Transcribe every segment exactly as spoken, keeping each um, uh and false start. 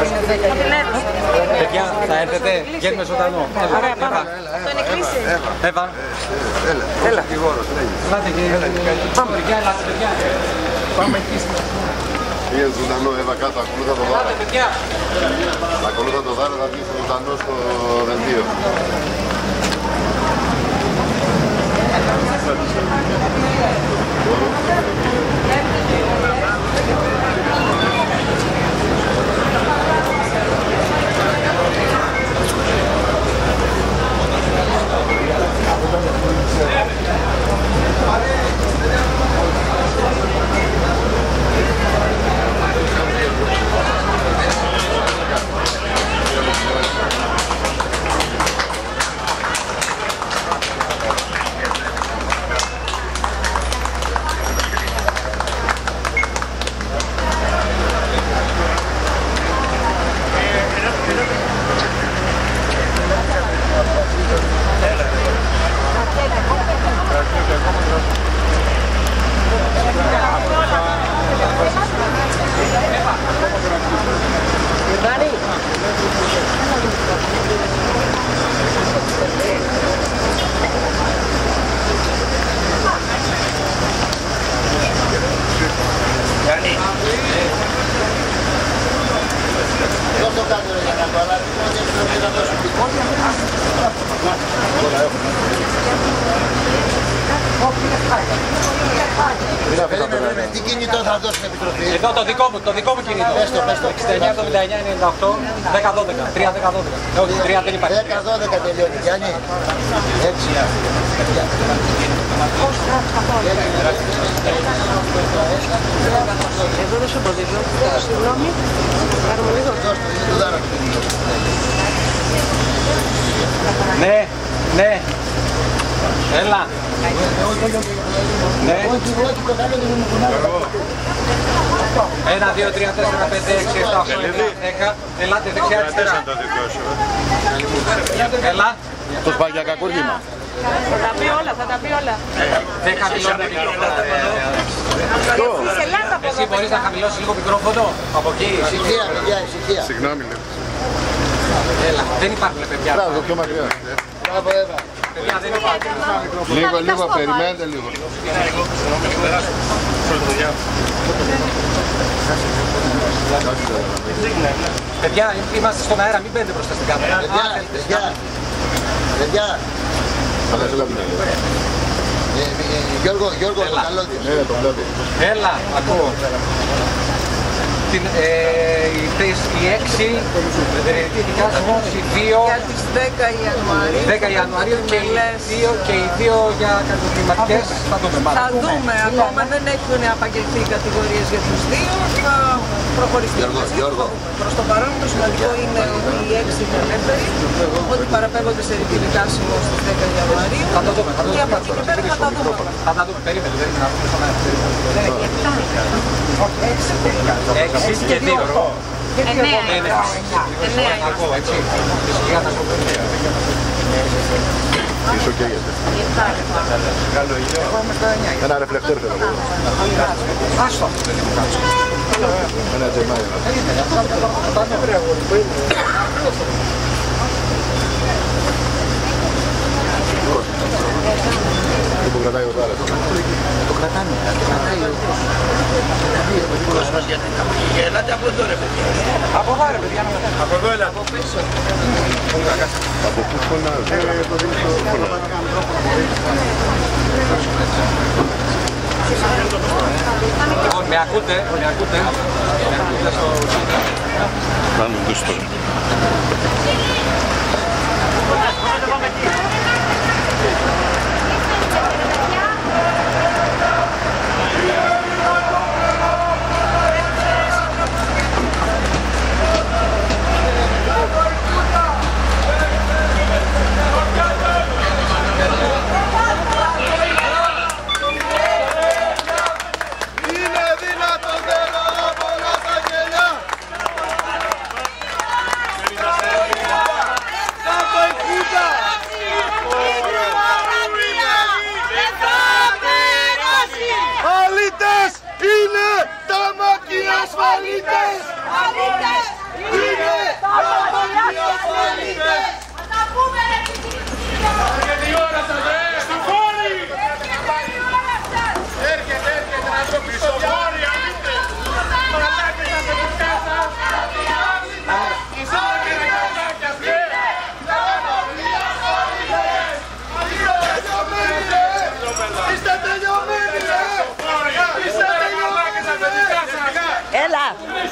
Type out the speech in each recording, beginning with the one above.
Παιδιά, θα έρθετε, βγαίνουμε ζωντανό. Ωραία, πάμε. Το είναι κλείσει. Εύα. Έλα, έλα. Ελάτε και πάμε, παιδιά, ελάτε, παιδιά. Πάμε εκεί. Πήγε ζωντανό, Εύα, κάτω, ακολούθα το δάρα. Ελάτε, παιδιά. Ακολούθα το δάρα, θα βγει ζωντανό στο δελτίο. Τι κινητό θα δώσει στην Επιτροπή? Εδώ το δικό μου, το δικό μου κινητό. Πες το, πες το. εξήντα εννιά εβδομήντα εννιά ενενήντα οκτώ δέκα δώδεκα. τρία δέκα δώδεκα. Όχι, τρία δεν υπάρχει. δέκα δώδεκα τελειώνει, Γιάννη. Έτσι. Εδώ δεν σου αποδίδω. Συγγνώμη. Πάρουμε λίγο. Ναι, ναι. Έλα. Ναι. Ένα, δύο, τρία, τέσσερα, πέντε, έξι, επτά, οκτώ, δέκα. Ελάτε δεξιά, αριστερά. Έλα. Το σπάγια κακούργημα. Θα τα πει όλα, θα τα πει όλα. δέκα χιλιόμετρα μικρόφωνο. Είσαι Ελλάδα από Εσύ εδώ. μπορείς να χαμηλώσεις λίγο μικρόφωνο από εκεί. Ησυχία, παιδιά, ησυχία. Συγγνώμη, λίγο. Έλα, δεν υπάρχουν παιδιά. Μπράβο, πιο μακριά. Μπράβο, Εύα. Παιδιά δεν υπάρχουν. Λίγο, λίγο, περιμένετε λίγο. Παιδιά, είμαστε στον αέρα, μην μπαίνετε μπροστά στην κάμερα. Παιδιά, παιδιά. Παιδιά. Αλλά έλα την Ε, ε, Γιώργο, Γιώργο, το καλό της. Ναι, το βλέπω. Έλα, ακούω. Την, ε, οι, τρεις, οι έξι δικάσιμος, οι δύο Για τις δέκα Ιανουαρίου. δέκα Ιανουαρίου και οι δύο, και οι δύο για κατοικηματικές θα δούμε μάλλον. Θα δούμε, ακόμα δεν έχουν απαγγελθεί οι κατηγορίες για τους δύο, θα προχωρήσει. Γιώργο, Γιώργο. Προς το παρόν το σημαντικό είναι ότι οι έξι είναι ελεύθεροι, ότι παραπέμπονται σε δικάσιμο στις δέκα Ιανουαρίου. Θα το δούμε, θα το Και δούμε. από εκεί και πέρα θα τα δούμε όλα. Θα τα δούμε, περίμενε, δεν είναι να δούμε στον αέρα. Έξι και δύο. Εννέα. Ναι, ναι. Εννέα. Ακούω, έτσι. Φυσικά θα σου πω. Ίσο καίγεται. Ένα ρεφλεκτέρ θέλω. Άστο. Ένα τζεμάι. Τι που κρατάει ο Δάρας. Το κρατάνε, το κρατάει ο κόσμος γιατί τα πήγε. Ελάτε από εδώ ρε παιδιά. Από εδώ ρε παιδιά. Από εδώ έλα. Από πίσω. Από πού φωνάζει. Λοιπόν, με ακούτε, με ακούτε. Με ακούτε στο... Κάνουμε τους τώρα. Είναι τα μακιά ασφαλίτες! Αλήτες! Έρχεται η ώρα σας, ρε! Στη χώρη! Έρχεται, έρχεται να το πει στο χώρη, αλήτε! Μαλάκες τα παιδικά σας! Εσείς και τα κοντάκια, ρε! Είστε τελειωμένοι, ρε! Είστε τελειωμένοι τα παιδικά σας! Έλα!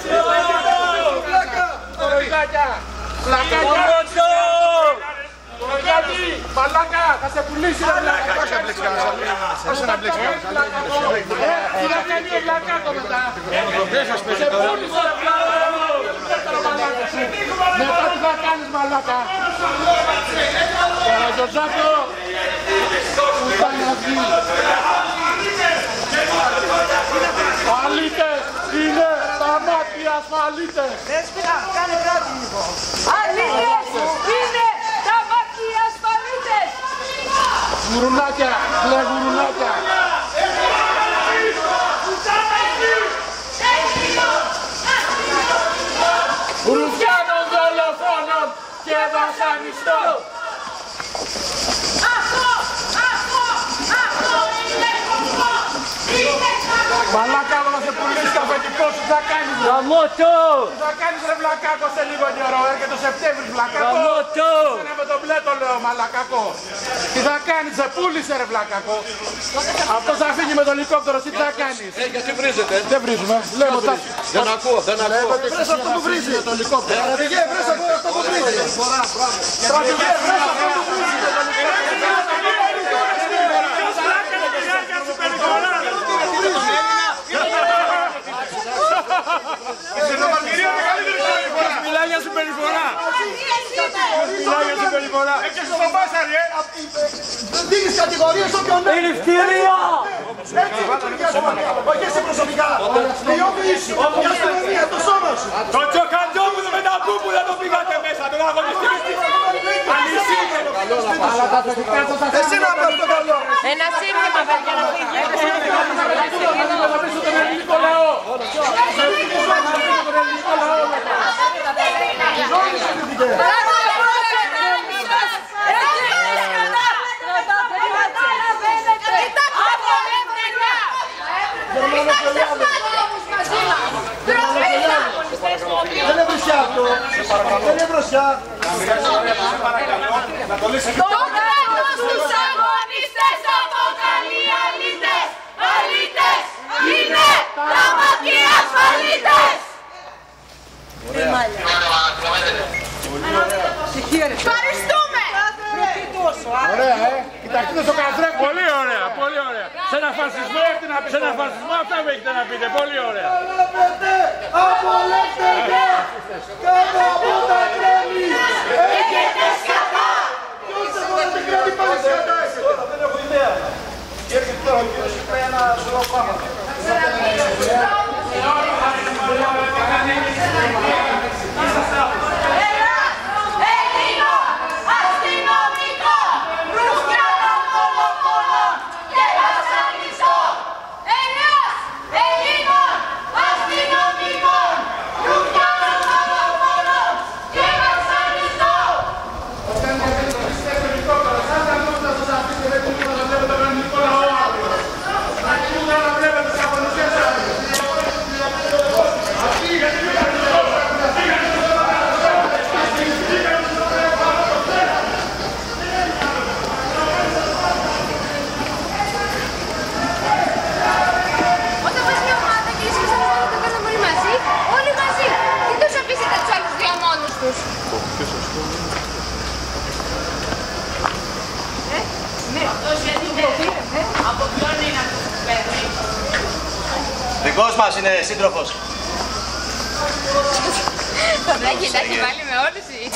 Πλακάκια! Πλακάκια! Πλακάκι! Μαλάκα! Θα σε πουλήσει ρε πλάκα! Πώς να μπλέξει κανένας αλίμονας! Πώς να μπλέξει κανένας αλίμονας! Τι να κάνει ρε πλακάκο μετά! Δεν σας πέσει τώρα! Σε πούλησε ρε πλάκα! Μετά τι θα κάνεις μαλάκα! Καρατζοτζάκο! Που θα να βγει! Αλήτες! Είναι τα μάτια ασφαλίτες! Δέσποινα, κάνε κάτι λοιπόν. Αλήτες είναι τα μάτια ασφαλίτες. Γουρουνάκια, μπλε γουρουνάκια! Ρουφιάνων δολοφόνων και βασανιστών! Αυτό, αυτό, αυτό είναι κομμό. Είναι κομμό. Μαλάκα, άμα σε πουλήσει το αφεντικό σου, τι θα κάνεις ρε! Γαμώτο! Τι θα κάνεις ρε βλακάκο σε λίγο καιρό, έρχεται το Σεπτέμβρη βλακάκο! Γαμώτο! Σένα με το μπλε το λέω μαλακάκο! Τι θα κάνεις, σε πούλησε ρε βλακάκο! Αυτός θα φύγει με το ελικόπτερο, τι θα κάνεις! Ε, γιατί βρίζετε! Δεν βρίζουμε, λέμε τα... Δεν ακούω, δεν ακούω! Βρες αυτό που βρίζει! Το ελικόπτερο! Στρατηγέ, βρες αυτό που βρίζει! Στρατηγέ, βρες αυτό που βρίζει! Μιλάει για συμπεριφορά! Μιλάει για συμπεριφορά! Έκαιξε τον Μπάσαρη, ε! Δεν δίνεις κατηγορίες όποιον είναι. Είναι ευκαιρία! Έτσι, όχι εσύ προσωπικά. Η όμοιση, η αστυνομία, το σώμα σου. Το τσοκαντζόπουλο με τα πούπουλα το πήγατε μέσα, τον αγωνιστή! Εσύ να πας το καλό. Ένα σύνθημα παιδιά να φύγει. Θα πίσω τον ελληνικό λαό! Θα πίσω τον ελληνικό λαό μετά! Δεν είναι βρυσιά αυτό. Δεν είναι βρυσιά. Το κράτος τους αγωνιστές αποκαλεί αλήτες. Αλήτες είναι τα μάτια ασφαλίτες. Ευχαριστούμε. Ωραία, ε! Κοιτάξτε στο καθρέφτη! Πολύ ωραία, πολύ ωραία! Σε ένα φασισμό, σε ένα φασισμό αυτά με έχετε να πείτε, πολύ ωραία! Καλόπετε από ελεύθερια κάτω από τα κρέμη. Έχετε σκατά. Ποιος από τα κρέμη πάλι σκατά έχετε. Δεν έχω ιδέα. Και έρχεται τώρα ο κύριος είπε ένα σωρό πράγματα. Δικός μας είναι σύντροφος. Το Βλάκη τα έχει βάλει με όλους οι...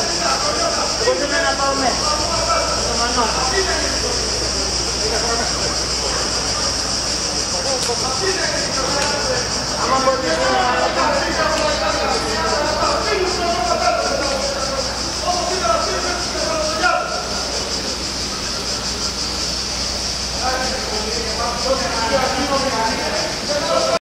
Μπορούμε να πάμε στο Μανώνα. Άμα μπορείς να...